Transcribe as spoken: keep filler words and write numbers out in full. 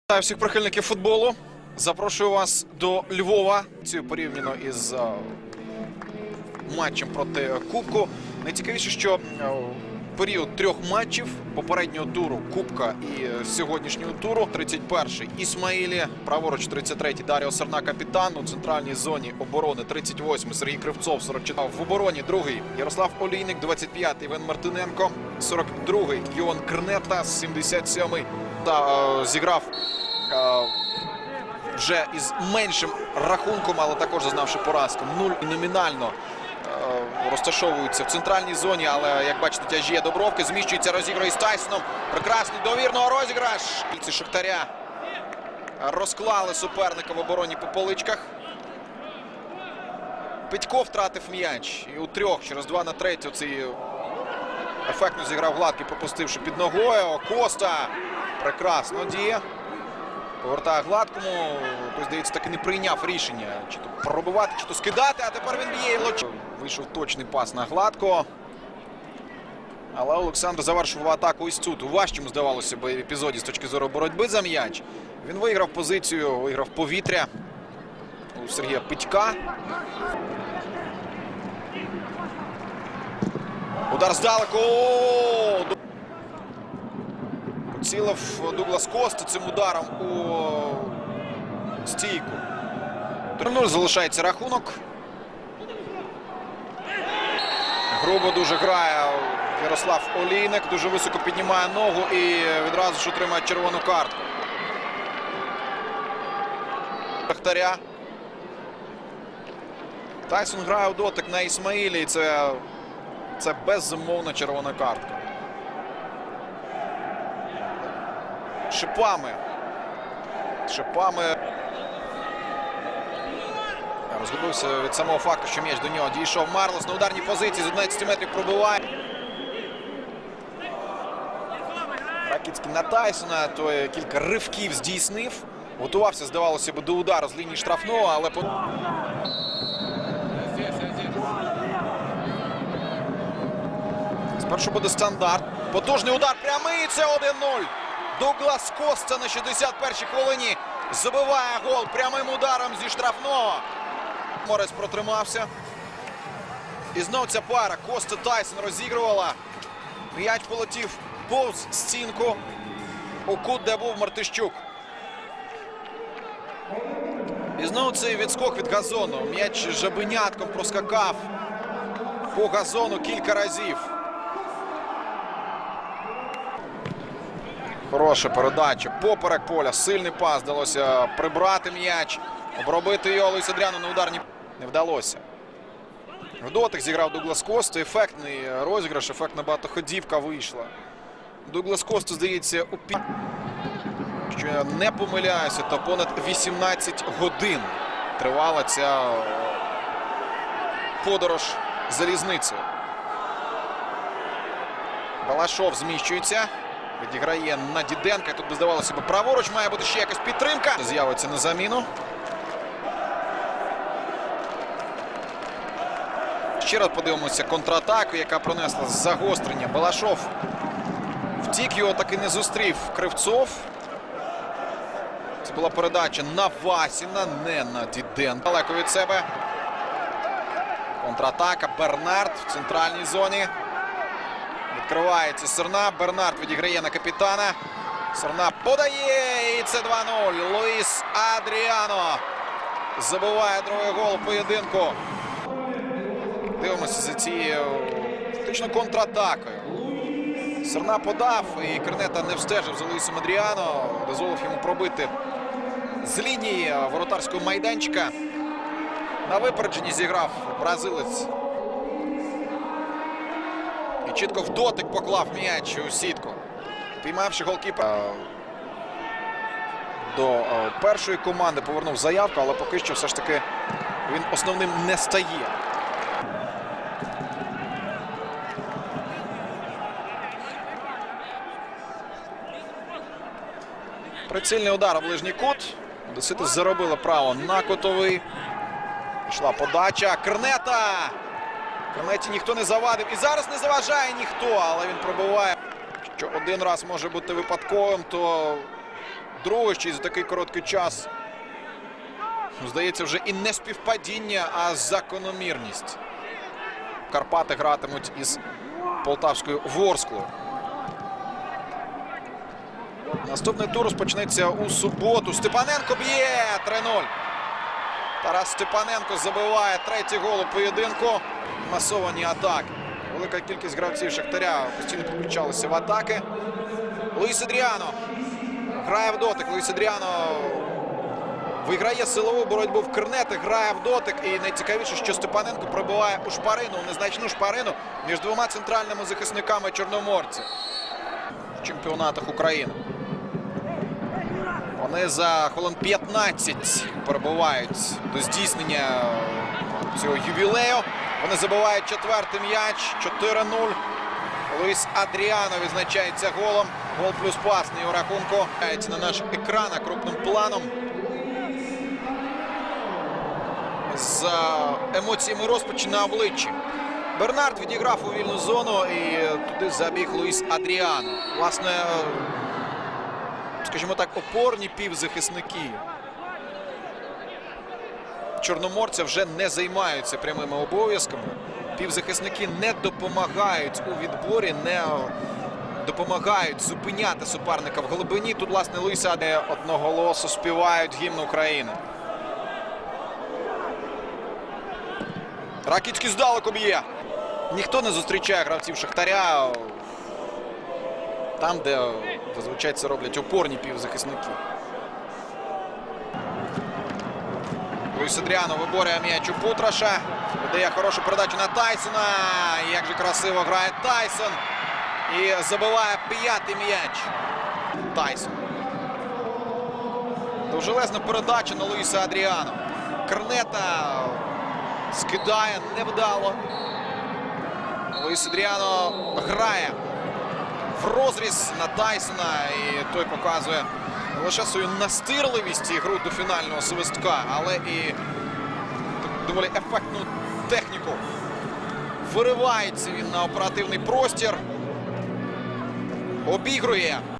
Вітаю всіх прихильників футболу. Запрошую вас до Львова. Цю порівняно із uh, матчем проти Кубку. Найцікавіше, що uh, період трьох матчів попереднього туру Кубка і сьогоднішнього туру. тридцять перший Ісмаїлі, праворуч тридцять третій Даріо Серна, капітан. У центральній зоні оборони тридцять восьмий Сергій Кривцов, сорок четвертий. В обороні другий Ярослав Олійник, двадцять п'ятий Іван Мартиненко, сорок другий Йоан Крнета, сімдесят сьомий та uh, зіграв uh, вже із меншим рахунком, але також зазнавши поразку. Нуль номінально е, розташовуються в центральній зоні, але, як бачите, тяжіє Добровки, зміщується, розігрує з Тайсоном. Прекрасний довірного розіграш. Ці Шахтаря розклали суперника в обороні по поличках. Петько втратив м'яч. І у трьох через два на третю цей ефектно зіграв Гладкий, пропустивши під ногою. Коста прекрасно діє. Повертає Гладкому, той, здається, таки не прийняв рішення, чи то пробивати, чи то скидати, а тепер він б'є і лоч. Вийшов точний пас на Гладкого. Але Олександр завершував атаку ось тут. У важчому, здавалося б, епізоді з точки зору боротьби за м'яч. Він виграв позицію, виграв повітря у Сергія Петька. Удар здалеку. Поцілив Дуглас Коста цим ударом у стійку. три нуль залишається рахунок. Грубо дуже грає Ярослав Олійник. Дуже високо піднімає ногу і відразу ж отримає червону картку. Шахтаря. Тайсон грає у дотик на Ісмаїлі. І це, це безумовно червона картка. Шипами. Шипами. Розгубився від самого факту, що м'яч до нього дійшов. Марлос на ударній позиції з одинадцяти метрів пробиває. Ракицький на Тайсона, той кілька ривків здійснив. Готувався, здавалося б, до удару з лінії штрафного, але... Спершу буде стандарт. Потужний удар прямий, це один нуль. Дуглас Коста на шістдесят першій хвилині забиває гол прямим ударом зі штрафного. Морець протримався. І знов ця пара. Коста Тайсон розігрувала. М'яч полетів повз стінку. У кут, де був Мартищук. І знову цей відскок від газону. М'яч жабенятком проскакав по газону кілька разів. Хороша передача. Поперек поля. Сильний пас. Вдалося прибрати м'яч. Обробити його Луїс Адріано на ударні. Не вдалося. В дотик зіграв Дуглас Коста. Ефектний розіграш. Ефектна багатоходівка вийшла. Дуглас Коста, здається, у пі... Якщо я не помиляюся, то понад вісімнадцять годин тривала ця подорож залізницею. Балашов зміщується. Відіграє на Діденка. Тут би здавалося б праворуч. Має бути ще якась підтримка. З'явиться на заміну. Ще раз подивимося контратаку, яка пронесла загострення. Балашов втік, його таки не зустрів Кривцов. Це була передача на Васіна, не на Діденка. Далеко від себе. Контратака. Бернард в центральній зоні. Відкривається Серна. Бернард відіграє на капітана. Серна подає. І це два нуль. Луїс Адріано забиває другий гол у поєдинку. Дивимося за цією фактично контратакою. Серна подав, і Крнета не встежив за Луїсом Адріано. Дозволив йому пробити з лінії воротарського майданчика. На випередженні зіграв бразилець. І чітко в дотик поклав м'яч у сітку. Піймавши голкіпера до першої команди, повернув заявку, але поки що все ж таки він основним не стає. Прицільний удар у ближній кут. Одесити заробили право на кутовий. Пішла подача. Крнета! Крнеті ніхто не завадив. І зараз не заважає ніхто, але він пробиває. Що один раз може бути випадковим, то Друге, ще й за такий короткий час. Здається, вже і не співпадіння, а закономірність. Карпати гратимуть із полтавською Ворсклою. Наступний тур розпочнеться у суботу. Степаненко б'є три нуль. Тарас Степаненко забиває третій гол у поєдинку. Масовані атаки. Велика кількість гравців Шахтаря постійно підключалися в атаки. Луїс Адріано грає в дотик. Луїс Адріано виграє силову боротьбу в Кернети, грає в дотик. І найцікавіше, що Степаненко пробиває у шпарину, незначну шпарину між двома центральними захисниками чорноморців в чемпіонатах України. Вони за хвилин п'ятнадцять перебувають до здійснення цього ювілею. Вони забивають четвертий м'яч. чотири нуль. Луїс Адріано відзначається голом. Гол плюс пасний у рахунку. На наш екран крупним планом. З емоціями розпачі на обличчі. Бернард відіграв у вільну зону і туди забіг Луїс Адріано. Власне, скажімо так, опорні півзахисники чорноморця вже не займаються прямими обов'язками. Півзахисники не допомагають у відборі, не допомагають зупиняти суперника в глибині. Тут, власне, Луїс Адріано одноголосо співають гімн України. Ракицький здалеку б'є. Ніхто не зустрічає гравців Шахтаря там, де зазвичай це роблять опорні півзахисники. Луїс Адріано виборює м'яч у Путраша. Видає хорошу передачу на Тайсона. Як же красиво грає Тайсон. І забиває п'ятий м'яч. Тайсон. Довжелезна передача на Луїса Адріано. Кернета скидає невдало. Луїс Адріано грає в розріз на Тайсона. І той показує не лише свою настирливість і гру до фінального свистка, але і доволі ефектну техніку. Виривається він на оперативний простір. Обігрує